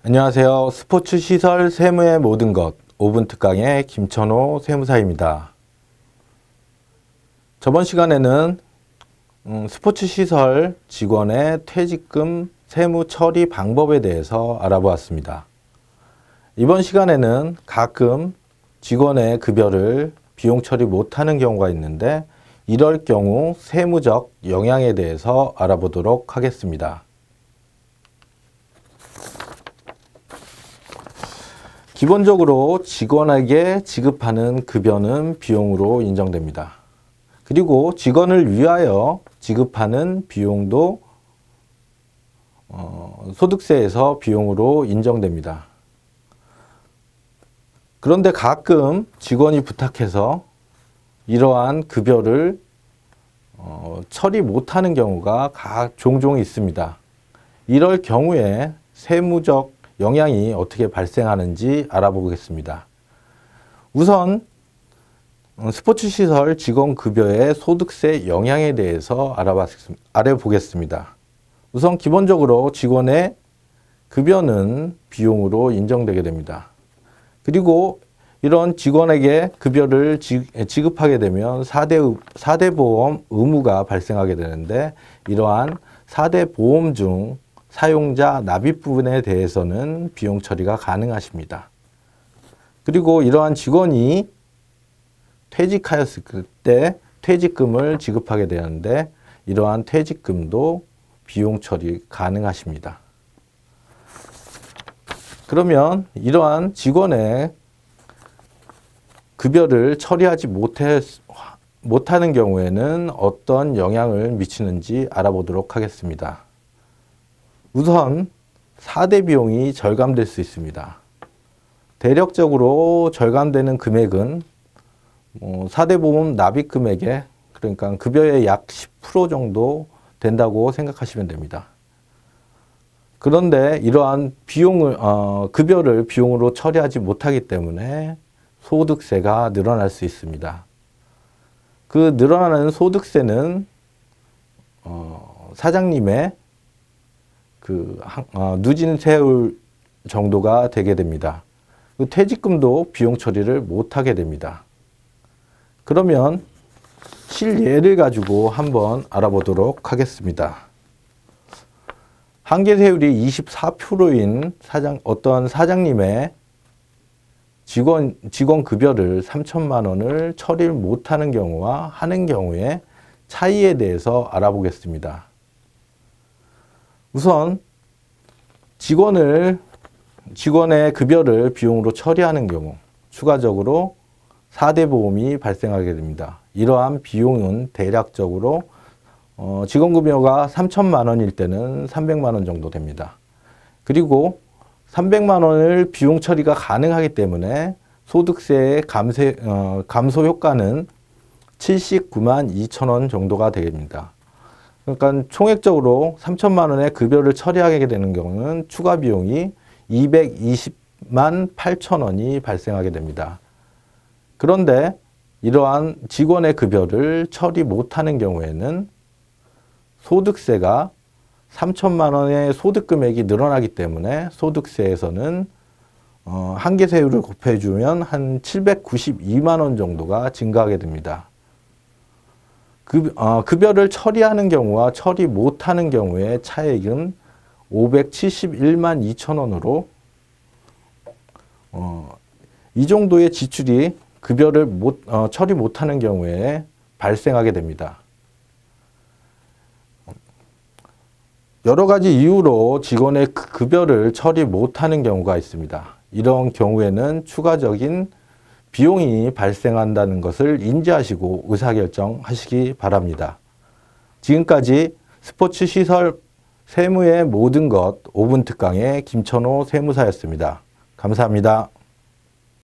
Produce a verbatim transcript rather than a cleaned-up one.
안녕하세요. 스포츠 시설 세무의 모든 것 오 분 특강의 김천호 세무사입니다. 저번 시간에는 음, 스포츠 시설 직원의 퇴직금 세무 처리 방법에 대해서 알아보았습니다. 이번 시간에는 가끔 직원의 급여를 비용 처리 못하는 경우가 있는데 이럴 경우 세무적 영향에 대해서 알아보도록 하겠습니다. 기본적으로 직원에게 지급하는 급여는 비용으로 인정됩니다. 그리고 직원을 위하여 지급하는 비용도 어, 소득세에서 비용으로 인정됩니다. 그런데 가끔 직원이 부탁해서 이러한 급여를 어, 처리 못하는 경우가 가, 종종 있습니다. 이럴 경우에 세무적 영향이 어떻게 발생하는지 알아보겠습니다. 우선 스포츠시설 직원급여의 소득세 영향에 대해서 알아보겠습니다. 우선 기본적으로 직원의 급여는 비용으로 인정되게 됩니다. 그리고 이런 직원에게 급여를 지급하게 되면 사 대, 사 대 보험 의무가 발생하게 되는데 이러한 사 대 보험 중 사용자 납입 부분에 대해서는 비용 처리가 가능하십니다. 그리고 이러한 직원이 퇴직하였을 때 퇴직금을 지급하게 되는데 이러한 퇴직금도 비용 처리 가능하십니다. 그러면 이러한 직원의 급여를 처리하지 못해, 못하는 경우에는 어떤 영향을 미치는지 알아보도록 하겠습니다. 우선 사 대 비용이 절감될 수 있습니다. 대략적으로 절감되는 금액은 사 대 보험 납입 금액에 그러니까 급여의 약 십 퍼센트 정도 된다고 생각하시면 됩니다. 그런데 이러한 비용을 어, 급여를 비용으로 처리하지 못하기 때문에 소득세가 늘어날 수 있습니다. 그 늘어나는 소득세는 어, 사장님의 그 어, 누진 세율 정도가 되게 됩니다. 그 퇴직금도 비용 처리를 못하게 됩니다. 그러면 실예를 가지고 한번 알아보도록 하겠습니다. 한계세율이 이십사 퍼센트인 사장, 어떤 사장님의 직원, 직원 급여를 삼천만 원을 처리를 못하는 경우와 하는 경우에 차이에 대해서 알아보겠습니다. 우선 직원을, 직원의 급여를 비용으로 처리하는 경우 추가적으로 사 대 보험이 발생하게 됩니다. 이러한 비용은 대략적으로 어, 직원급여가 삼천만 원일 때는 삼백만 원 정도 됩니다. 그리고 삼백만 원을 비용 처리가 가능하기 때문에 소득세의 감세, 어, 감소 효과는 칠십구만 이천 원 정도가 됩니다. 그러니까 총액적으로 삼천만 원의 급여를 처리하게 되는 경우는 추가 비용이 이백이십만 팔천 원이 발생하게 됩니다. 그런데 이러한 직원의 급여를 처리 못하는 경우에는 소득세가 삼천만 원의 소득 금액이 늘어나기 때문에 소득세에서는 어, 한계세율을 곱해주면 한 칠백구십이만 원 정도가 증가하게 됩니다. 급, 어, 급여를 처리하는 경우와 처리 못하는 경우의 차액은 오백칠십일만 이천 원으로 어, 이 정도의 지출이 급여를 못, 어, 처리 못하는 경우에 발생하게 됩니다. 여러 가지 이유로 직원의 급여를 처리 못하는 경우가 있습니다. 이런 경우에는 추가적인 비용이 발생한다는 것을 인지하시고 의사결정하시기 바랍니다. 지금까지 스포츠 시설 세무의 모든 것 오 분 특강의 김천호 세무사였습니다. 감사합니다.